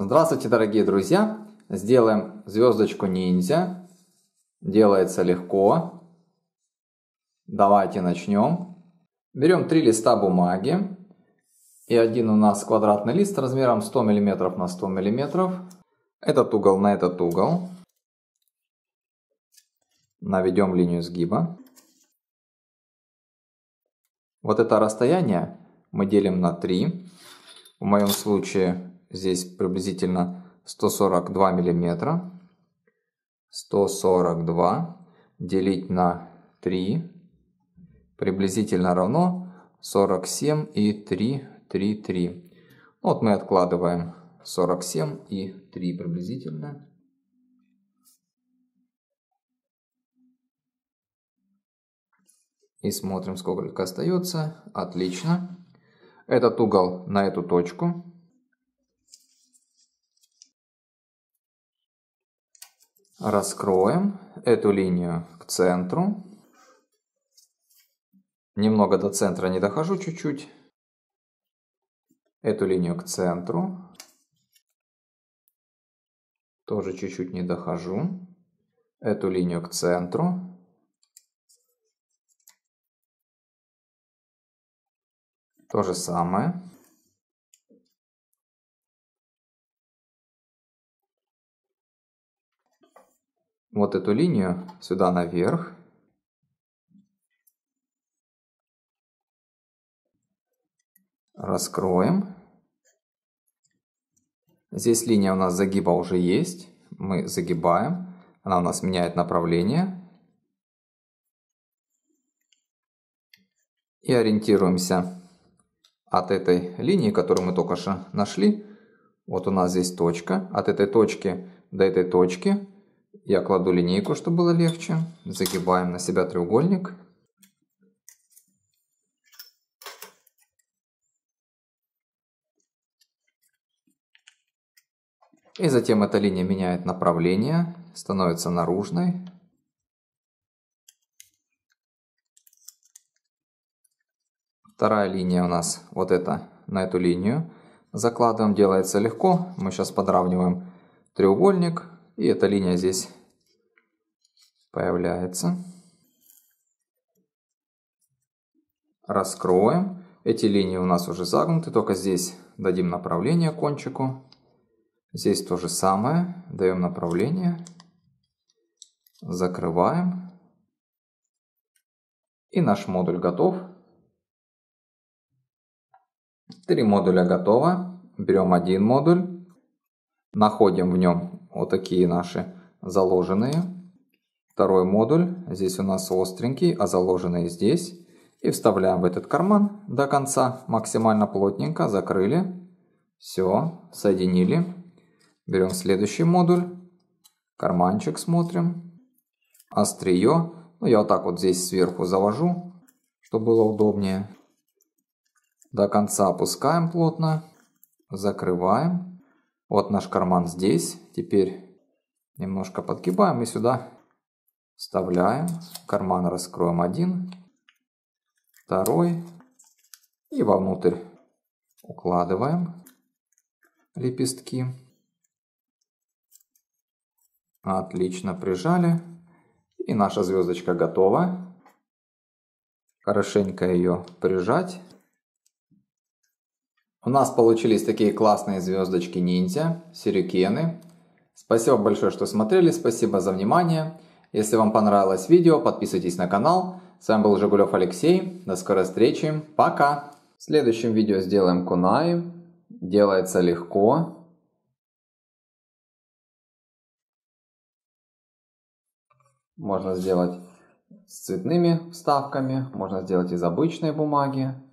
Здравствуйте, дорогие друзья! Сделаем звездочку ниндзя. Делается легко. Давайте начнем. Берем 3 листа бумаги. И один у нас квадратный лист размером 100 мм на 100 мм. Этот угол на этот угол. Наведем линию сгиба. Вот это расстояние мы делим на 3. В моем случае здесь приблизительно 142 миллиметра. 142 делить на 3 приблизительно равно 47 и 3, 3, 3. Вот мы откладываем 47 и 3 приблизительно. И смотрим, сколько остается. Отлично. Этот угол на эту точку. Раскроем эту линию к центру. Немного до центра не дохожу, чуть-чуть. Эту линию к центру. Тоже чуть-чуть не дохожу. Эту линию к центру. То же самое. Вот эту линию сюда наверх. Раскроем. Здесь линия у нас загиба уже есть. Мы загибаем. Она у нас меняет направление. И ориентируемся от этой линии, которую мы только что нашли. Вот у нас здесь точка. От этой точки до этой точки я кладу линейку, чтобы было легче. Загибаем на себя треугольник. И затем эта линия меняет направление, становится наружной. Вторая линия у нас вот эта, на эту линию закладываем, делается легко. Мы сейчас подравниваем треугольник, и эта линия здесь появляется. Раскроем. Эти линии у нас уже загнуты, только здесь дадим направление кончику. Здесь то же самое, даем направление, закрываем. И наш модуль готов. 3 модуля готово. Берем один модуль, находим в нем вот такие наши заложенные. Второй модуль, здесь у нас остренький, а заложенные здесь. И вставляем в этот карман до конца, максимально плотненько, закрыли. Все, соединили. Берем следующий модуль, карманчик смотрим, острие. Ну, я вот так вот здесь сверху завожу, чтобы было удобнее. До конца опускаем плотно, закрываем. Вот наш карман здесь. Теперь немножко подгибаем и сюда вставляем. Карман раскроем один, второй. И вовнутрь укладываем лепестки. Отлично, прижали. И наша звездочка готова. Хорошенько ее прижать. У нас получились такие классные звездочки ниндзя, сюрикены. Спасибо большое, что смотрели, спасибо за внимание. Если вам понравилось видео, подписывайтесь на канал. С вами был Жигулев Алексей. До скорой встречи. Пока! В следующем видео сделаем кунаи. Делается легко. Можно сделать с цветными вставками, можно сделать из обычной бумаги.